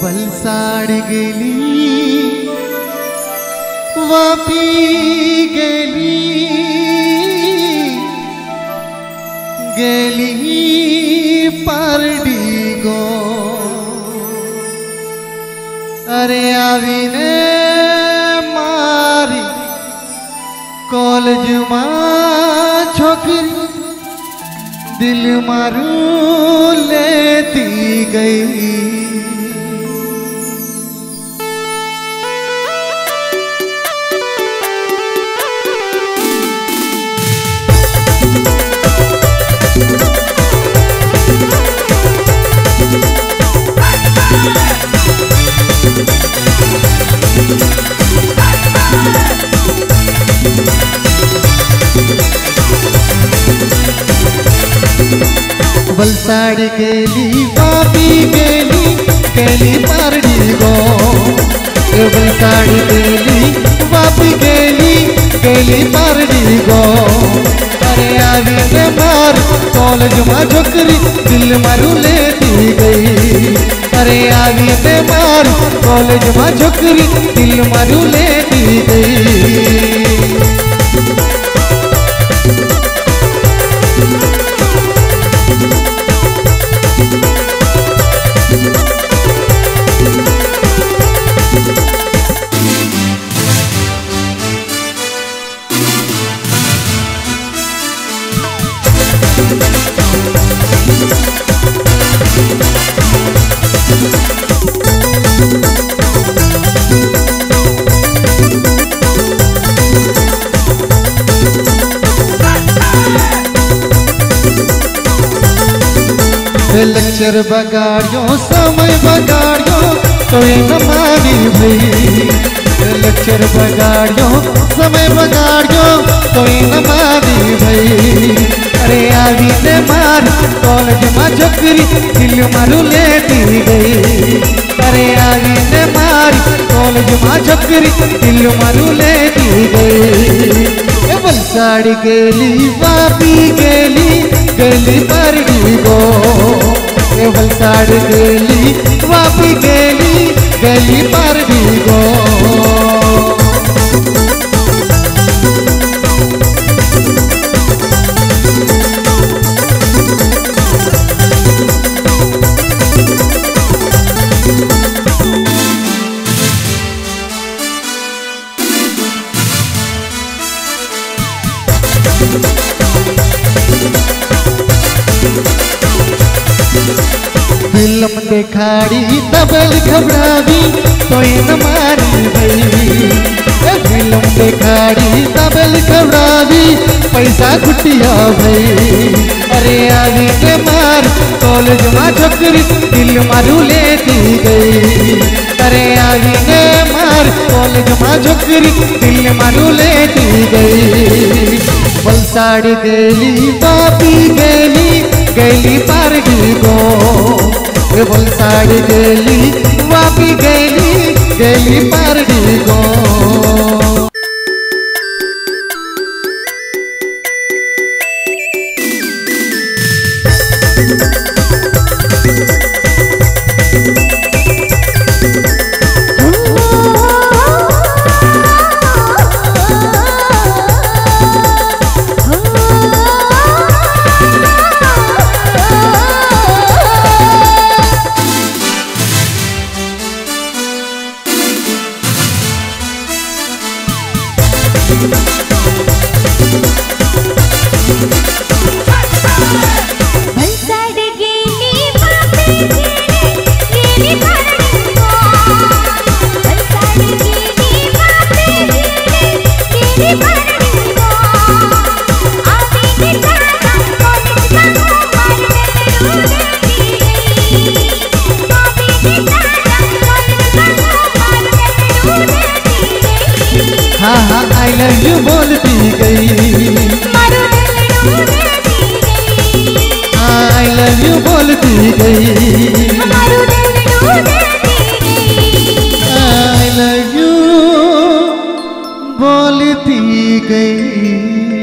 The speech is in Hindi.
वलसाड गेली वापी गेली गेली पारडी गो अरे आवीने मारी कॉलेज मां छोकरी दिल मारू लेती गई। वलसाड गेली वापी गेली गेली पारडी गो वलसाड गेली वापी गेली गेली पारडी गो अरे आवीने मार कॉलेज मां छोकरी दिल मारू लेती गई। अरे आवीने मार कॉलेज मां छोकरी दिल मारू लेती गई। लेक्चर बगाड़ियो समय बगाड़ियो कोई न मानी भई। लेक्चर बगाड़ियो समय बगाड़ियो कोई न मानी भई। अरे आवीने मार कॉलेज मां छोकरी दिल मारू लेती गई। अरे आवीने मार कॉलेज मां छोकरी दिल मारू लेती गई। वलसाड गेली वापी गेली गेली पारडी गो वलसाड गेली वापी गेली गेली पारडी गो। फिल्म देखाड़ी तबल घबरावी कोई न मारी भई। फिल्म देखाड़ी तबल घबरावी पैसा खुटिया भई। अरे आवीने मार कॉलेज मां छोकरी दिल मारू लेती गई। अरे आवीने मार कॉलेज मां छोकरी दिल मारू लेती गई। वलसाड गेली वापी गेली गेली पारडी गो वलसाड गेली वापी गेली गेली पारडी गो। हाँ हाँ आई लव यू बोलती गई। आई लव यू बोलती गई। आई लव यू बोलती गई।